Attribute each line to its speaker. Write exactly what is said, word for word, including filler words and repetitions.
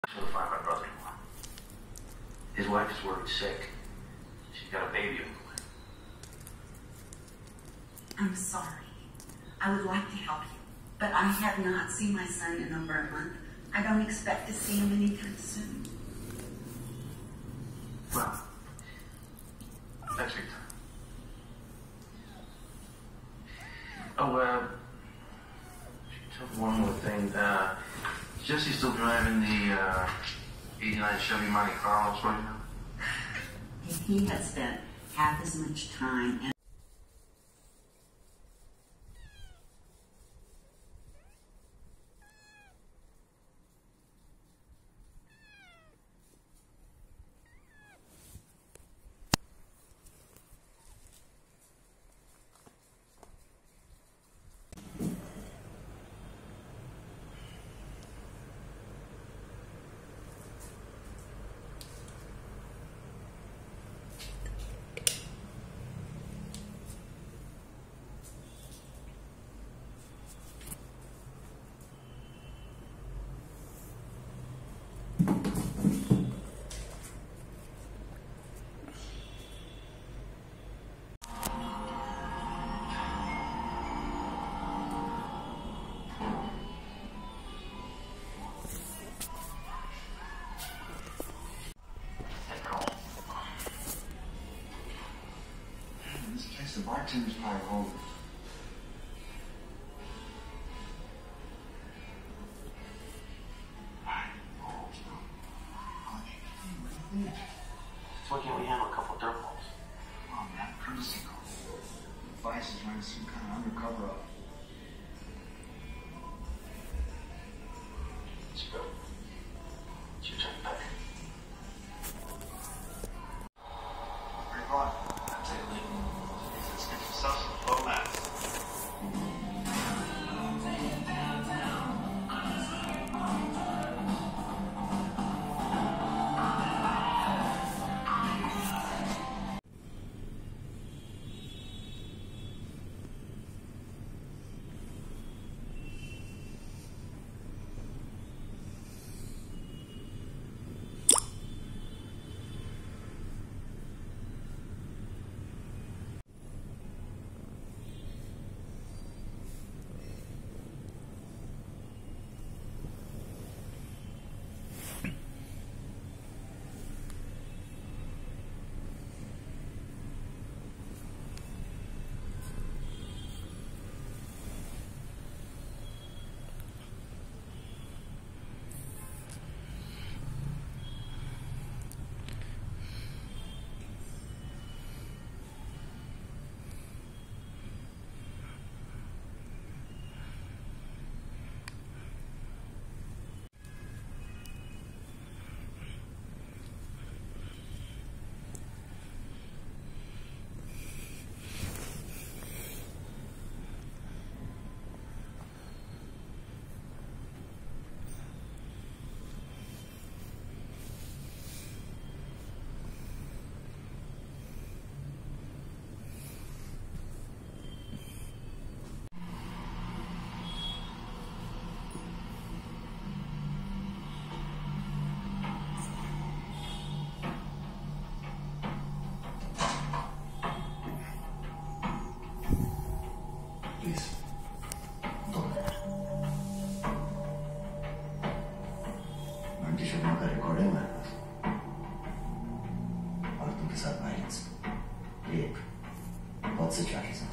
Speaker 1: To find my brother-in-law. His wife is worried sick. She's got a baby on the way.
Speaker 2: I'm sorry. I would like to help you, but I have not seen my son in over a month. I don't expect to see him anytime soon.
Speaker 1: Well, thanks for your time. Oh, uh, just one more thing. Uh, is Jesse still driving the uh, eighty-nine Chevy Monte Carlos right now?
Speaker 2: He has spent half as much time and
Speaker 1: The bartender's probably home. So why can't we handle a couple of dirt balls?
Speaker 3: Oh, man, courtesy call. Vice is running some kind of undercover up.
Speaker 1: Let's go. It's your turn, Peck.
Speaker 3: Where you going?
Speaker 1: I'll take a lead.
Speaker 3: Let's get yourself some low mats. Please. Don't. मैं T shirt का record है मेरे पास और तुमके साथ violence rape बहुत से charges हैं